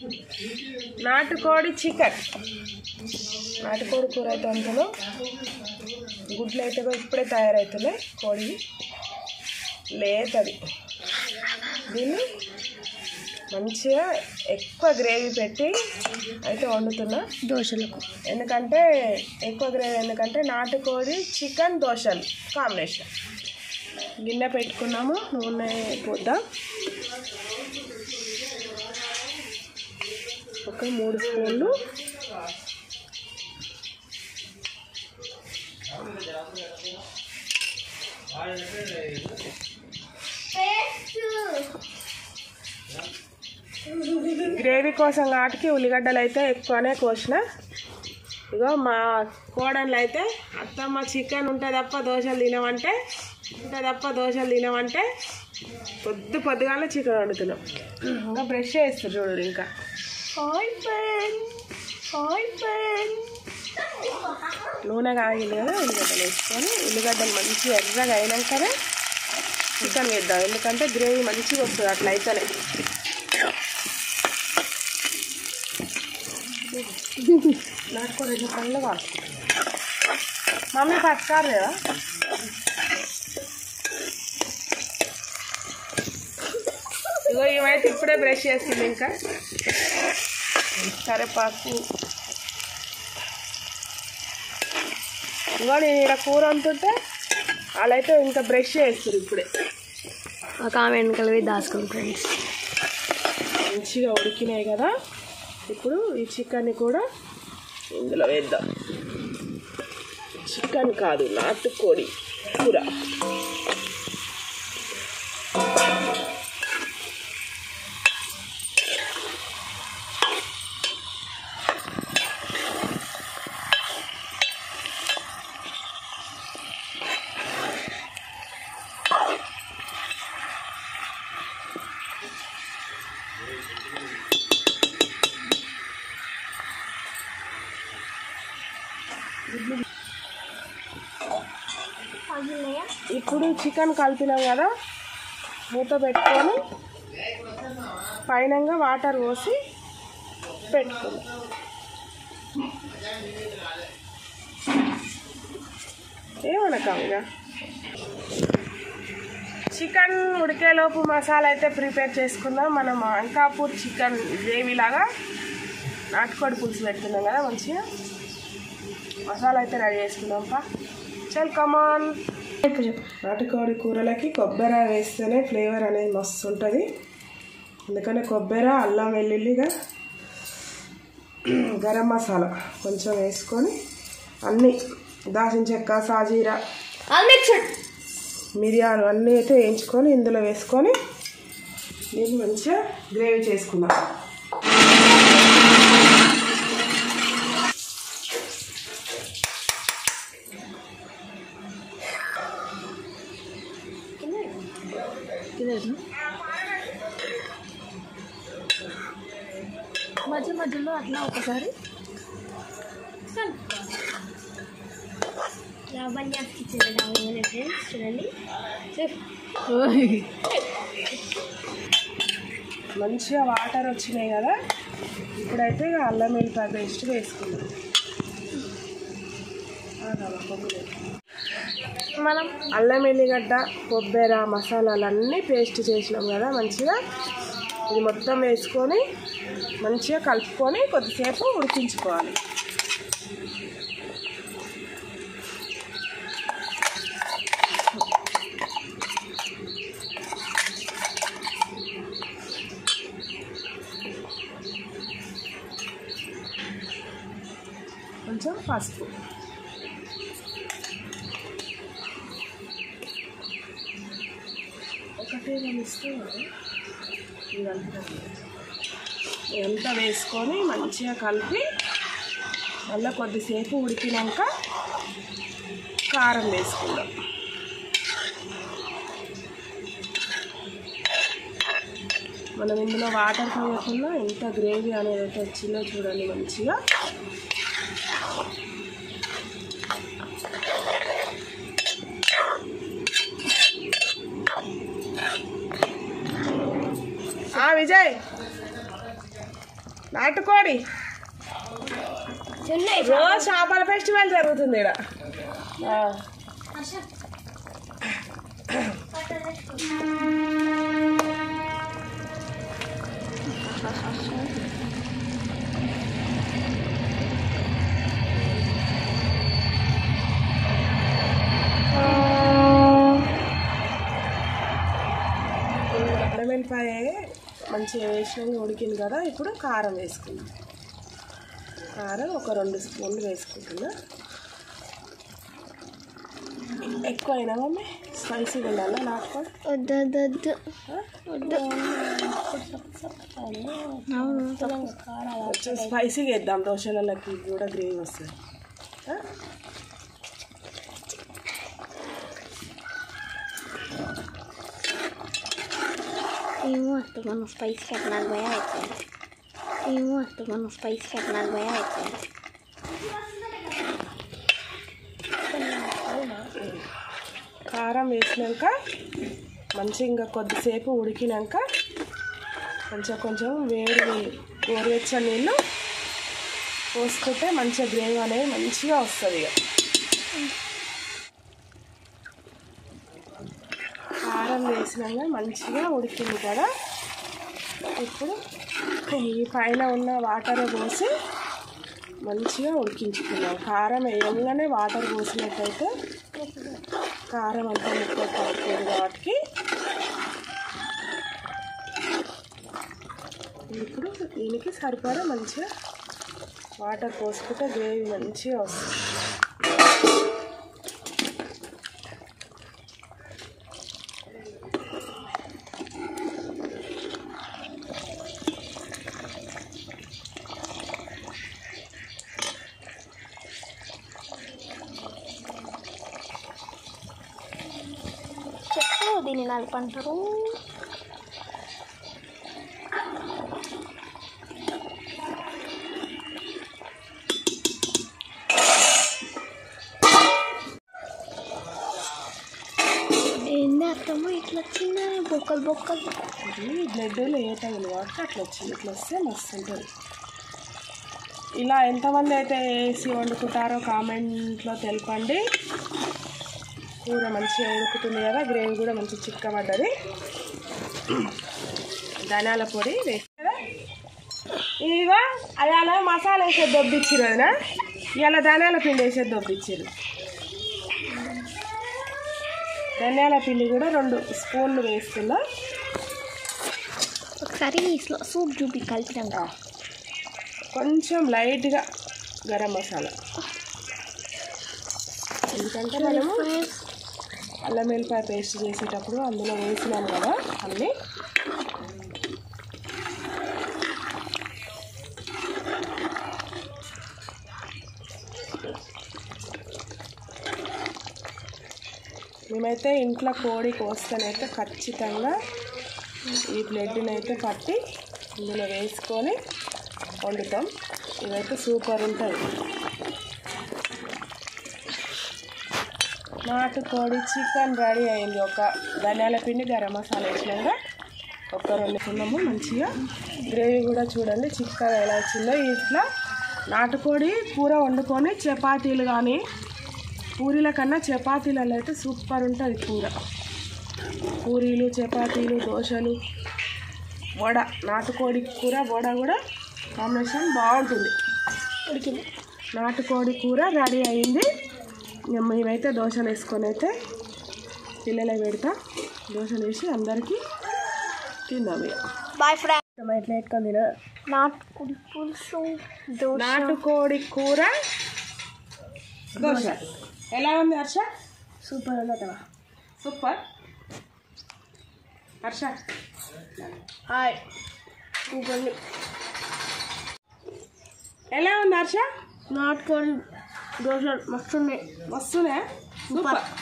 నాటుకోడి చికెన్, నాటుకోడి కూర అయితే అందులో గుడ్లు అయితే ఇప్పుడే తయారవుతున్నాయి. కోడి లేతది. దీన్ని మంచిగా ఎక్కువ గ్రేవీ పెట్టి అయితే వండుతున్నా దోశలకు. ఎందుకంటే ఎక్కువ గ్రేవీ ఎందుకంటే నాటుకోడి చికెన్ దోశలు కాంబినేషన్. గిన్నె పెట్టుకున్నాము, నూనె పోద్దాం. ఒక 3 స్పూన్లు గ్రేవీ కోసం వాటికి ఉల్లిగడ్డలు అయితే ఎక్కువనే కోసిన. ఇగో మా కోడళ్ళు అయితే అత్తమ్మ చికెన్ ఉంటే తప్ప దోశలు తినమంటే పొద్దుగానే చికెన్ వండుతున్నాం. ఇంకా బ్రష్ చేస్తారు చూడు. ఇంకా నూనె కాగింది కదా, ఉల్లిగడ్డలు వేసుకొని ఉల్లిగడ్డలు మంచిగా ఎర్రగా అయినాకనే చికెన్ వేద్దాం. ఎందుకంటే గ్రేవీ మంచిగా వస్తుంది అట్లా అయితేనే. నాటుకోడి పండుగ మమ్మీ పట్టుకారు కదా. ఇగో ఇవైతే ఇప్పుడే బ్రష్ చేస్తుంది. ఇంకా కరివేపాకు. ఇగో నేను ఇక్కడ కూర వండుతుంటే వాళ్ళైతే ఇంకా బ్రష్ చేస్తారు ఇప్పుడే. కామెంట్ కలిపి దాచుకోండి ఫ్రెండ్స్. మంచిగా ఉడికినాయి కదా, ఇప్పుడు ఈ చికెన్ని కూడా ఇందులో వేద్దాం. చికెన్ కాదు, నాటుకోడి కూర. ఇప్పుడు చికెన్ కలిపినాం కదా, మూత పెట్టుకొని పైన వాటర్ పోసి పెట్టుకున్నాం. ఏమనకాగా చికెన్ ఉడికేలోపు మసాలా అయితే ప్రిపేర్ చేసుకుందాం. మనం అంకాపూర్ చికెన్ గ్రేవీ లాగా నాటుకోడి పులుసు పెట్టుకున్నాం కదా, మంచిగా మసాలా అయితే రెడీ చేసుకుందాం. చల్ కమాన్. నాటుకోడి కూరలకి కొబ్బరి వేస్తేనే ఫ్లేవర్ అనేది మస్తు ఉంటుంది. అందుకనే కొబ్బరి, అల్లం వెల్లుల్లిగా గరం మసాలా కొంచెం వేసుకొని అన్నీ దాల్చిన చెక్క, సాజీరా, మిరియాలు అన్నీ అయితే వేయించుకొని ఇందులో వేసుకొని దీన్ని మంచిగా గ్రేవీ చేసుకుందాం. మధ్యలో అట్లా ఒకసారి చూడండి. మంచిగా వాటర్ వచ్చినాయి కదా, ఇప్పుడైతే అల్లం వెల్లిపాయ పేస్ట్ వేసుకుందాం. మనం అల్లం ఎల్లిగడ్డ, కొబ్బరి, మసాలాలన్నీ పేస్ట్ చేసినాం కదా, మంచిగా ఇది మొత్తం వేసుకొని మంచిగా కలుపుకొని కొద్దిసేపు ఉడికించుకోవాలి. కొంచెం పసుపు, ఒకటే ఇస్తే ఇదంతా వేసుకొని మంచిగా కలిపి మళ్ళీ కొద్దిసేపు ఉడికినాక కారం వేసుకుందాం. మనం ఇందులో వాటర్ పోయకుండా ఎంత గ్రేవీ అనేది అయితే వచ్చిందో చూడండి. మంచిగా విజయ్ నాటుకోడి రోజు చేపల ఫెస్టివల్ జరుగుతుంది ఇక్కడ. అడవెల్లిపాయ మంచిగా వేసినాక ఉడికింది కదా. ఇప్పుడు కారం వేసుకుందాం. కారం ఒక 2 స్పూన్లు వేసుకుంటున్నా. ఎక్కువ అయినా మమ్మీ స్పైసీగా ఉండాలా నాటుకోడి? కొంచెం స్పైసీగా వేద్దాం. దోశలకి కూడా గ్రేవీ వస్తుంది. ఏమో వస్తే మనం స్పైస్ కట్టడానికి భయం అవుతుంది. కారం వేసినాక మంచిగా ఇంకా కొద్దిసేపు ఉడికినాక కొంచెం వేడి గోరువెచ్చని నీళ్ళు పోసుకుంటే మంచిగా గ్రేవీ అనేది మంచిగా వస్తుంది. కారం వేసినాక మంచిగా ఉడికింది కదా. ఇప్పుడు ఈ పైన ఉన్న వాటర్ పోసి మంచిగా ఉడికించుకున్నాం. కారం వేయగానే వాటర్ పోసినట్టయితే కారం అంతా ముక్క పడుతుంది కాబట్టి ఇప్పుడు దీనికి సరిపడా మంచిగా వాటర్ పోసుకుంటే గ్రేవీ మంచిగా వస్తుంది. దీన్ని నలుపంటారు. ఏంది అత్తమ్మ ఇట్లా వచ్చిందా? బొక్కలు ఇది బ్లడ్ లేట్ అయింది కాబట్టి అట్లా వచ్చింది. ఇట్లా వస్తే మస్తు ఉంటుంది. ఇలా ఎంతమంది అయితే వేసి వండుకుంటారో కామెంట్లో తెలపండి. కూర మంచిగా ఉడుకుతుంది కదా. గ్రేవీ కూడా మంచి చిక్కబడ్డది. ధనియాల పొడి వేసి కదా. ఇదిగో అలా మసాలా వేసేది దొబ్బిచ్చిరు వదినా. ఇలా ధనియాల పిండి వేసేది దొబ్బిచ్చిరు. ధనియాల పిండి కూడా 2 స్పూన్లు వేస్తున్నా. ఒకసారి సూప్ చూపి కలిపినాక కొంచెం లైట్గా గరం మసాలా. ఎందుకంటే మనము అల్లం వెల్లిపాయ పేస్ట్ చేసేటప్పుడు అందులో వేసినాం కదా అన్నీ. మేమైతే ఇంట్లో కోడి కోస్తానైతే ఖచ్చితంగా ఈ బ్లడ్ని అయితే పట్టి ఇందులో వేసుకొని వండుతాం. ఇదైతే సూపర్ ఉంటుంది. నాటుకోడి చికెన్ రెడీ అయింది. ఒక ధనియాల పిండి గరం మసాలా వేసినాక ఒక 2 తిన్నాము. మంచిగా గ్రేవీ కూడా చూడండి చిక్కగా ఎలా వచ్చిందో. ఇట్లా నాటుకోడి కూర వండుకొని చపాతీలు కానీ పూరీల కన్నా చపాతీలలో అయితే సూపర్ ఉంటుంది కూర. పూరీలు, చపాతీలు, దోశలు, వడ, నాటుకోడి కూర వడ కూడా కాంబినేషన్ బాగుంటుంది. ఉడికింది నాటుకోడి కూర రెడీ అయింది. మేమైతే దోశలు వేసుకొని అయితే పిల్లలకి పెడతా. దోశలు వేసి అందరికీ తిందాం. Bye friends. ఎట్లా పెట్టుకొని తిన. నాటుకోడి పులుసు, నాటుకోడి కూర, దోశ. ఎలా ఉంది హర్ష? సూపర్ ఉంది కదా. సూపర్. హర్ష హాయ్. సూపర్. ఎలా ఉంది హర్ష? నాటుకోడి దోశ మస్తున్నాయి. వస్తున్నాయా? సూపర్.